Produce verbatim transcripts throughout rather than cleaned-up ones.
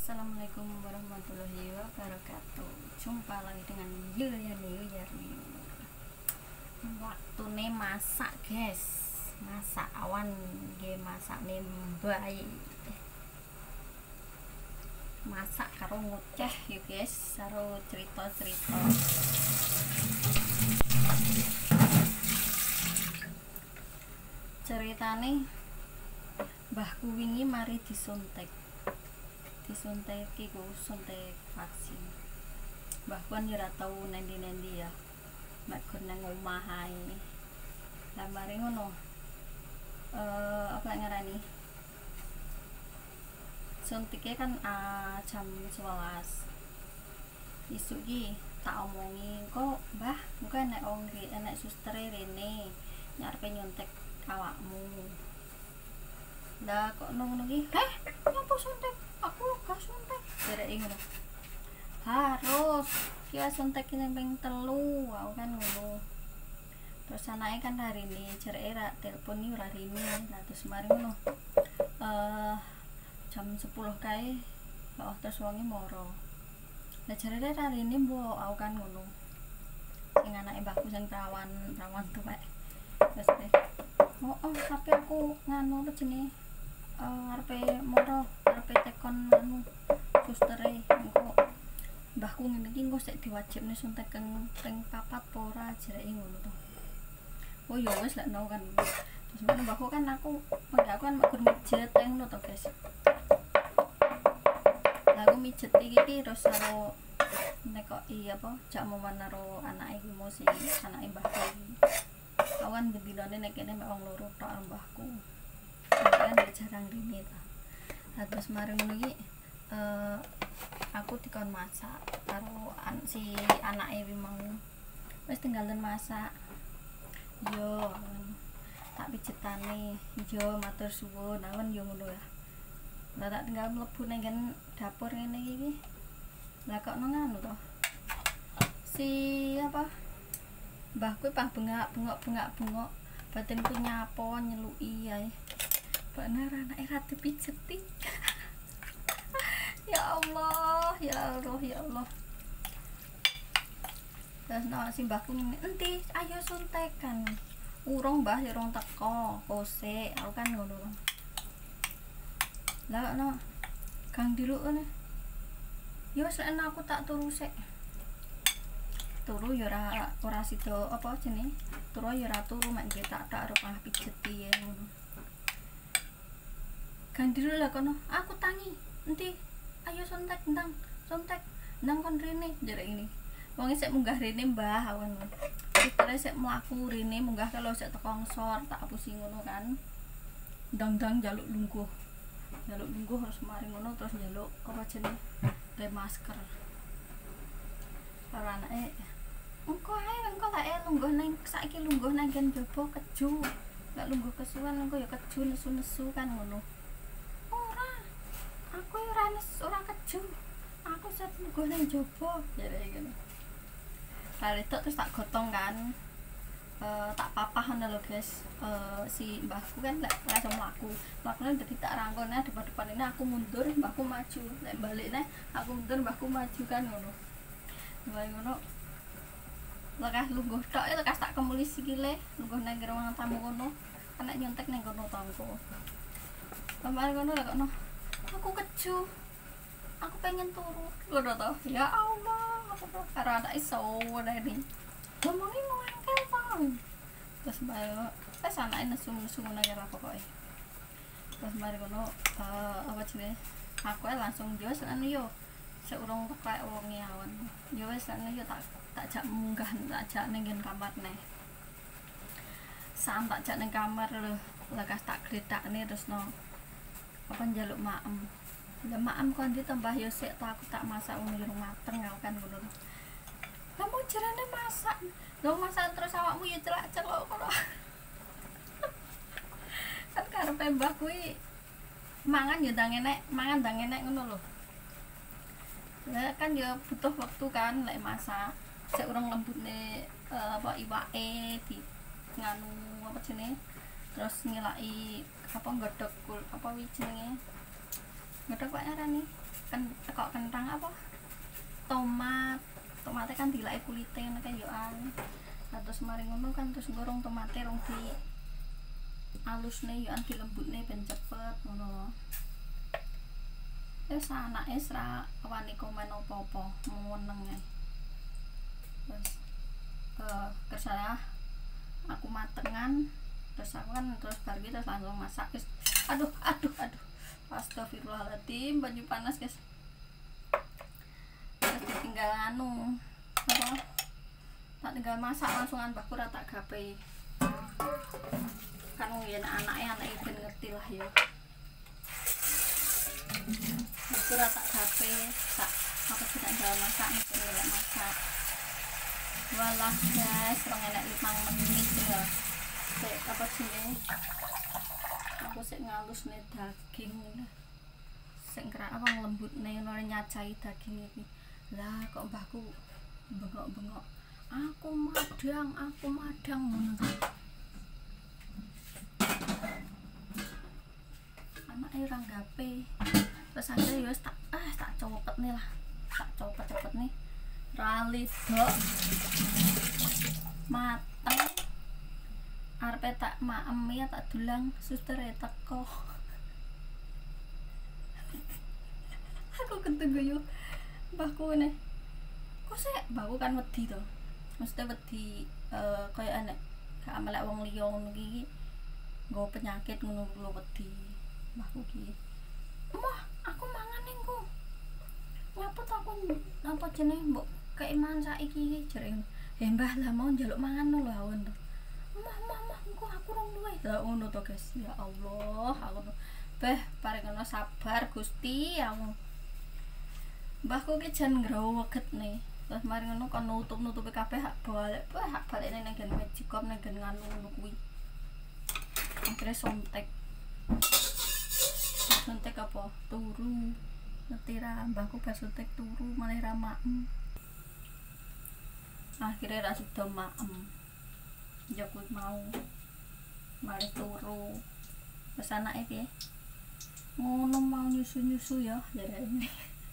Assalamualaikum warahmatullahi wabarakatuh. Jumpa lagi dengan Yulia Yuyarni. Waktu nih masak guys, masak awan ge masak nih bayi. Masak karo ngoceh yuk guys, karo cerita-cerita. Ceritane mbahku wingi mari disuntik. Disuntik iku suntik vaksin. Mbah kan ya ora tau nendi-nendi ya. Mek gon nang omah ae. Lah mari ngono. Eh apa ngarani? Suntike kan uh, jam sebelas. Isuk ki tak omongi, "Kok, Mbah, muga enek wong enek suster rene nyarepe nyuntik awakmu." Lah kok ngono ki? "Heh, nyapa suntik? Aku gak suntik." Derek ngono. Harus ya suntik ini ping telu, aku kan ngono. Terus anake kan hari ini jereke ra telepon iki ora rini. Nah terus mari ngono. Eh jam sepuluh kae oh terus wonge moro. Lah jereke ra rini mbok, aku kan ngono. Sing anake mbahku sing perawan, perawan tuwek. Terus deh. Oh, oh tapi aku nganu apa jenenge? Eh arepe moro, arepe tekon anu sustere engko mbahku ngene iki engko sik diwajibne suntik keng ping papat apa ora jereke ngono to. Oh ya wis lek no kan. Terus men mbahku kan aku aku kan mek gur mijet ngono to guys. Lah aku mijet iki terus karo nek kok iya apa jak momen karo anake iki mosi anake mbahku iki. Awan bendinane nek kene mek wong loro tok mbahku. Kan jarang rini ta. Nah, terus mari ngono iki uh, aku dikon masak karo an, si anake wi mau wis tinggalan masak. Yo tak pijetane, yo matur suwun, awan yo ngono ya. Lah tak tinggal mlebu nang dapur ngene iki. Lah kok nang anu to. Si apa? Mbahku pah bengak-bengok-bengak-bengok batinku nyapo nyeluki ae. Bener anake ra dipijeti. Ya Allah, ya Allah, ya Allah. Terus no, si mbahku ngene, "Enti, ayo suntik kan." Urung Mbah, ya urung teko. Kose, aku kan ngono. Lah no, Kang Diluk ngene. Ya wis aku tak turu sik. Turu ya ora ora sida apa jenenge? Turu ya ora turu mek tak tak arep ah pijeti ya ngono. Kang Diluk lah kono, "Aku tangi. Enti, ayo suntik ndang, suntik. Ndang kon rene," jare ini. Wong sik munggah rene Mbah awan. Terus sik mlaku rene munggah kalau sik teko ngisor tak apusi ngono kan. Ndang-ndang njaluk lungguh. Njaluk lungguh terus mari ngono terus njaluk apa jenenge? Pakai masker. Karo anake, "Engko ae engko lek lungguh nang saiki lungguh nang gen jaba keju. Lek lungguh kesuwen engko ya keju nesu-nesu kan ngono." "Ora. Aku ora nes ora keju. Aku sep lungguh nang jaba," jare ngono. Kali tok terus tak gotong kan. Uh, tak papah ngono lho guys. Uh, si mbahku kan lek langsung mlaku. Mlakune dadi tak rangkone depan-depan ini aku mundur, mbahku maju. Lek balikne aku mundur, mbahku maju kan ngono. Mari ngono. Lekas lungguh tok e lekas tak kemuli sikile, lungguh nang ruang tamu kono. Anak nyontek nang kono tangko. Mari ngono lek kono. Aku keju. Aku pengen turu. Ngono to. Ya Allah, aku karo anak iso ngene. Ngomongi mau angkel to. Terus bae wis anake nesu-nesu ngono ya pokoke. Terus mari ngono uh, apa jenenge? Aku langsung yo anu yo. Sik urung tekek wonge awan. Yo wis anu yo tak tak jak munggah tak jak ning kamar neh. Sam tak jak ning kamar lho. Lekas tak gledakne terus no apa njaluk maem. Ya maem kon ditambah yo sik tak aku tak masak wong yo mateng aku kan ngono. Kamu jarane masak. Lho masak terus awakmu ya celak-celok kok. Kan karepe mbah kuwi mangan ya ndang enek, mangan ndang enek ngono lho. Lah kan ya butuh waktu kan lek masak. Sik urung lembutne uh, apa iwake di nganu apa jenenge? Terus ngilaki apa nggodhog apa wi jenenge? Nggodhog Pak arane kan kok kentang apa tomat tomatnya kan dilai kulitnya kan yo an terus mari ngono kan terus gorong tomatnya rong di alusne yo an dilembutne ben cepet ngono wis anake ra wani komen apa-apa meneng ae terus eh kesana aku matengan terus aku kan terus bar gitu langsung masak guys. Aduh aduh aduh astagfirullahaladzim baju panas guys. Terus ditinggal anu apa tak tinggal masak langsungan mbahku ra tak gape kan yen anaknya anak ben ngerti lah ya aku ra tak gape tak apa sih tak tinggal masak nih ngelak masak walah guys rong enek lima menit ya kayak apa sih aku sik ngalus nih daging sik kerak apa lembut nih nore nyacai daging ini lah kok mbahku bengok-bengok aku madang aku madang anak orang gape terus akhirnya yos tak ah tak copet nih lah tak copet cepet nih rali dok mateng arpe tak maem ya tak dulang suster teko aku ketemu yuk mbahku nih kok sih mbahku kan wedi to mesti wedi uh, kayak anek gak melek wong liya ngono iki nggo penyakit ngono lho wedi mbahku ki emah aku mangan ning ku ngapa to aku apa jenenge mbok keiman saiki jere ya mbah lah mau njaluk mangan lho awon to emah emah emah engko aku rong luwe lah ngono to guys ya Allah aku beh paringono sabar Gusti aku mbahku ki jan ngroweget nih terus mari ngono kon nutup-nutupi kabeh hak balik wah hak balik nang nggen Magicom nang nggen nganu ngono kuwi akhirnya sontek sontek apa turu ngetira mbahku pas sontek turu malah ra maem akhirnya ra sida maem ya kuwi mau malah turu wis anake piye ngono mau nyusu-nyusu ya jarane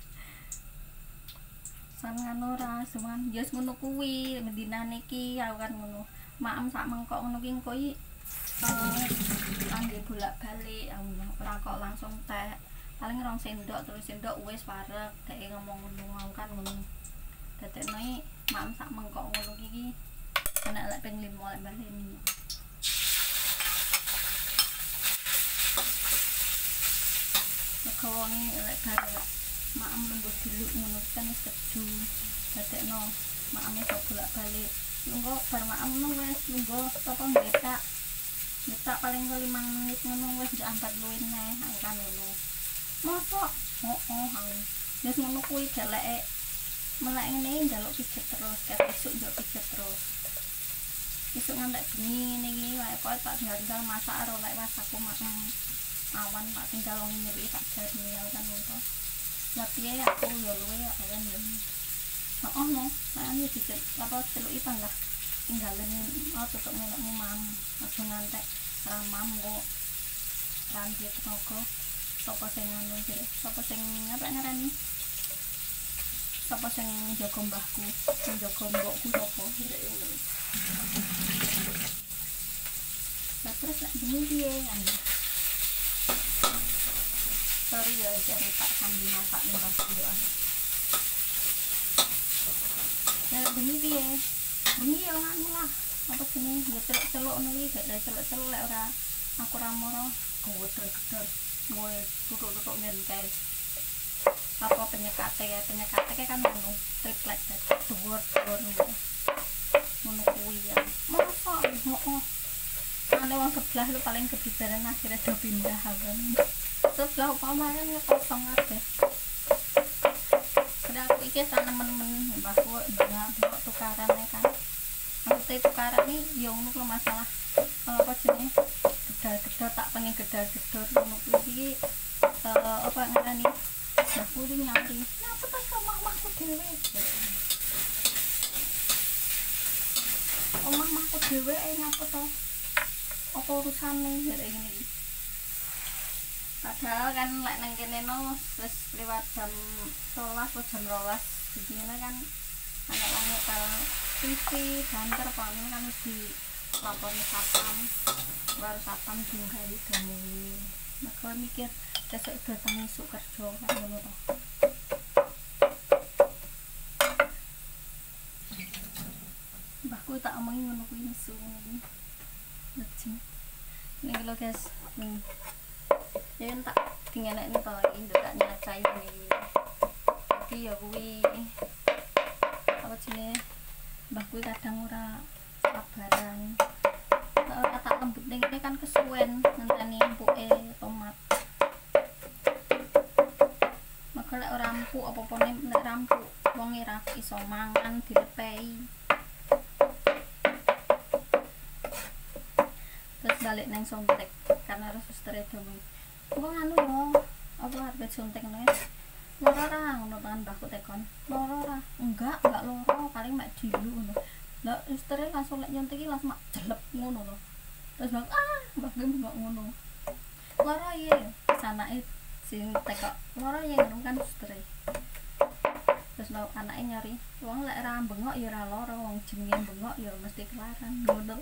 sangan ora seman yes ngono kuwi mendinane iki aku kan ngono maem sak mengkok ngono ki engko iki eh kangge bolak-balik ora kok langsung teh paling rong sendok terus sendok wis parek dhek ngomong ngono kan ngono dadekne maem sak mengkok ngono iki enak lek ping lima lek baleni kawonge lek barek maem lungguh dulu ngono kan wis keju dadekno maem iso bolak-balik lungguh bar maem ngono wis lungguh apa ngetak ngetak paling lima menit ngono wis ndak ampat luwih neh kan ngono mosok oh oh hang wis ngono kuwi geleke melek ngene njaluk pijet terus ket esuk njaluk pijet terus esuk ngantek bengi niki wae kok tak tinggal masak karo lek pas aku maem awan tak tinggal wong nyeluk tak jarni kan ngono lah piye aku yo luwe ya kan yo heeh no nek iki dicek apa celuki panggah tinggalen oh tutuk nenekmu mam aja ngantek ramam kok ranti tenaga sapa sing anu jere sapa sing apa ngarani sapa sing jaga mbahku sing jaga mbokku sapa lah terus nek bengi piye kan sorry ya cari tak sambil masak nih mbahku ya nek bengi piye bengi ya anu lah apa jenenge ya celuk-celuk ngono iki gak ada celuk-celuk lek ora aku ora moro gedor-gedor moe tutuk-tutuk nyentel apa penyekate ya penyekate kan ngono triplek dhuwur-dhuwur ngono kuwi ya mosok heeh ana wong sebelah lu paling kebibaran akhirnya do pindah kan terus lah upama kan kosong kabeh udah aku iki sanemen-men mbahku mbok tukaran kan aku tukaran iki yo ngono masalah apa jenenge gedal-gedal tak pengen gedal-gedal ngono kuwi apa ngarani mbahku iki nyari napa tas omah-omahku dhewe omah-omahku dhewe ngapa to apa urusane jare ngene iki tak padahal kan lek nang kene no wis lewat jam sebelas atau jam dua belas begini kan anak wong nyetel T V banter paling kan wis di laponi satpam baru satpam jungkai gani maka mikir besok datang isuk kerja kan ngono to. Mbahku tak omongi ngono kuwi isu ngono. Lucu. Ini lho guys. Nih. Ya tak dingenek to iki ndak nyacai iki. Jadi ya kuwi apa jenenge? Mbahku kadang ora sabaran. Ora tak lembut ning ini kan kesuwen ngenteni empuke tomat. Maka lek ora empuk apa-apane nek rampuk wong ora iso mangan dilepehi. Terus balik neng sontek karena harus suster dong. Wong anu yo, apa harga sontek nih? Loro ora ngono kan mbahku tekon. Loro ora. Enggak, enggak loro, paling mek dilu ngono. Lah suster langsung lek nyontek langsung mak jelep ngono lho. Terus bang ah, mbahku mbok ngono. Loro iya, sanake sing tekok. Loro iya ngono kan suster. Terus lo anake nyari, wong lek ra bengok ya ra loro, wong jenenge bengok ya mesti kelaran ngono.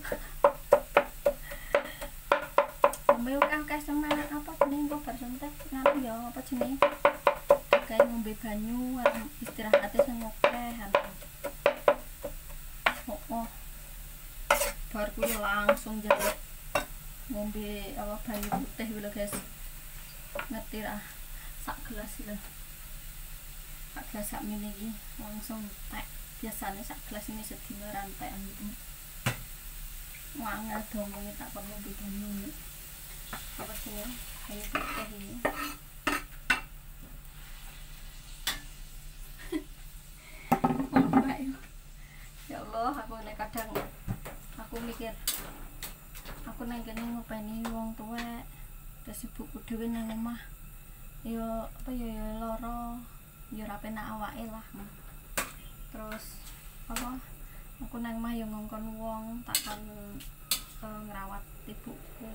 Mbeu kan kae semangat apa jenenge kok bar sontek nganu ya apa jenenge kae ngombe banyu istirahatnya sing akeh oh, oh. Bar kuwi langsung jaluk ngombe apa banyu putih lho guys ngerti ra sak gelas lho sak gelas sak mini iki langsung tek biasanya sak gelas ini sedina rantai wangel dong ngombe tak perlu ngombe banyu apa sih kayu putih ini ya Allah aku nek kadang aku mikir aku nang kene ngopeni wong tuwek terus ibuku dhewe nang omah ya apa ya ya lara ya ora penak awake lah terus apa aku nang omah ya ngongkon wong takkan uh, ngrawat ibuku.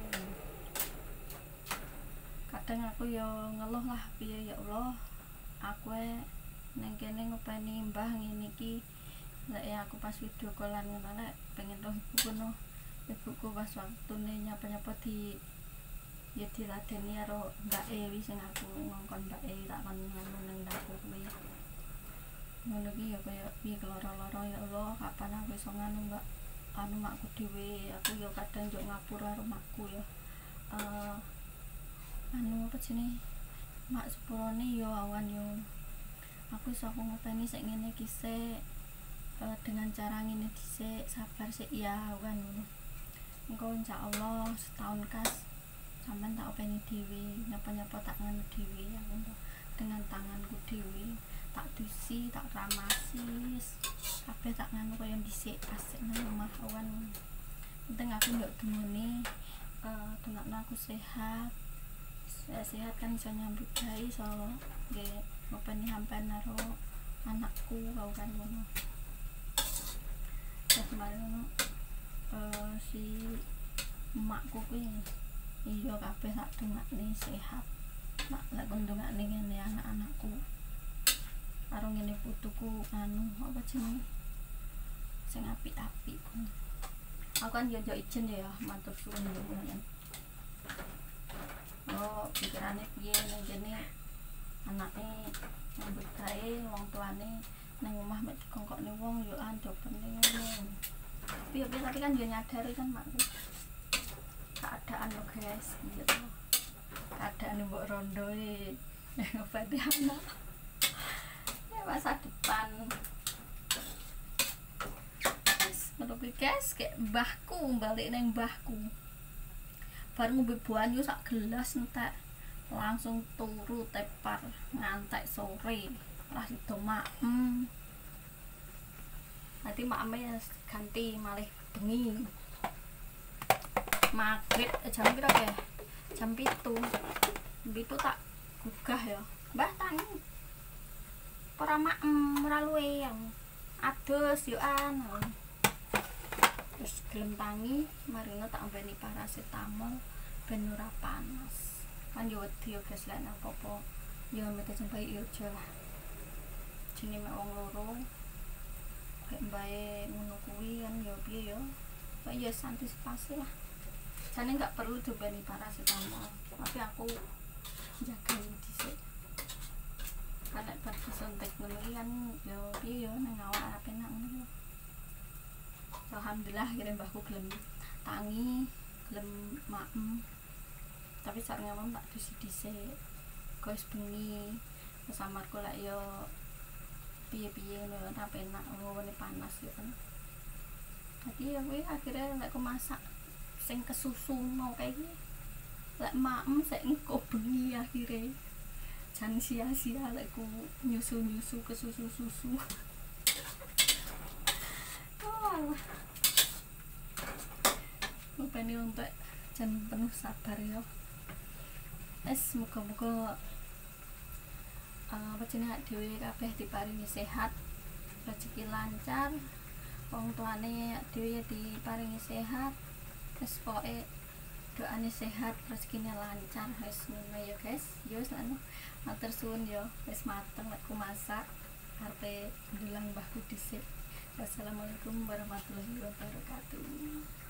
Kadang aku ya ngeluh lah piye ya Allah aku neng kene ngopeni mbah ngene iki lek ya aku pas video callan ngono lek pengen roh ibuku no ibuku pas waktune nyapa-nyapa di ya diladeni karo Mbak Ewi sing aku ngongkon Mbak Ewi tak kon ngono nang dapur kuwi ngono iki ya kaya piye keloro-loro ya Allah kapan aku iso nganu Mbak anu makku dhewe aku ya kadang yo ngapura karo makku ya uh, anu apa jenenge mak sepurone yo awan yo aku iso ngopeni sik ngene iki sik uh, dengan cara ngene dhisik sabar sik ya awan engko insyaallah setahun kas sampean tak openi dhewe nyapa-nyapa tak ngono dhewe aku dengan tanganku dhewe tak dusi tak ramasi kabeh tak nganu kaya dhisik pas nang omah awan penting aku nduk dumune uh, dongakno aku sehat sehat kan bisa nyambut gawe so nggih ngopeni sampean karo anakku kau kan ngono terus mari ngono uh, si emakku kuwi iya kabeh tak dongakne sehat mak lek ndongakne ngene anak-anakku karo ngene putuku anu apa jenenge sing apik-apik aku kan yo yo ijen ya matur suwun ya oh pikirane piye ning kene anake nyambut gawe wong tuane nang omah mek dikongkokne wong yo andopene ngono piye piye tapi kan yo nyadari kan makku keadaan lo guys gitu keadaan mbok rondo e ngobati anak ya masa depan ngono kuwi guys kayak mbahku balik nang mbahku bar ngombe banyu sak gelas entek langsung turu tepar ngantek sore lah sido maem nanti maeme ganti malih bengi maghrib jam pira ya jam pitu pitu tak gugah ya mbah tangi ora maem ora luwe yang adus yo an terus gelem tangi marino tak ombeni paracetamol ben ora panas kan yo wedi yo guys lek nang apa yo mete jempai irjo lah jenenge mek wong loro kayak mbae ngono kuwi kan yo piye yo kayak yo antisipasi lah jane nggak perlu dibani paracetamol tapi aku jaga dhisik karena bar disuntik ngono kan yo piye yo nang awak penak ngono. Alhamdulillah akhirnya mbahku gelem tangi gelem maem tapi sareng mama tak dhisik-dhisik guys bengi samarku lek yo piye-piye ngono ora penak ngene panas yo kan. Jadi ya kuwi akhirnya lek aku masak sing kesusu mau kayak gini lek maem sik engko bengi akhirnya jan sia-sia lek ku nyusu-nyusu kesusu-susu. Oh. Rupanya untuk jan penuh sabar ya. Es muga-muga apa jenenge dhewe kabeh diparingi sehat, rezeki lancar, wong tuane dhewe diparingi sehat, terus pokoke doane sehat, rezekine lancar, wis ngono ya guys. Yo wis lan matur suwun yo, wis mateng lek ku masak arepe ndulang mbahku dhisik. Wassalamualaikum warahmatullahi wabarakatuh.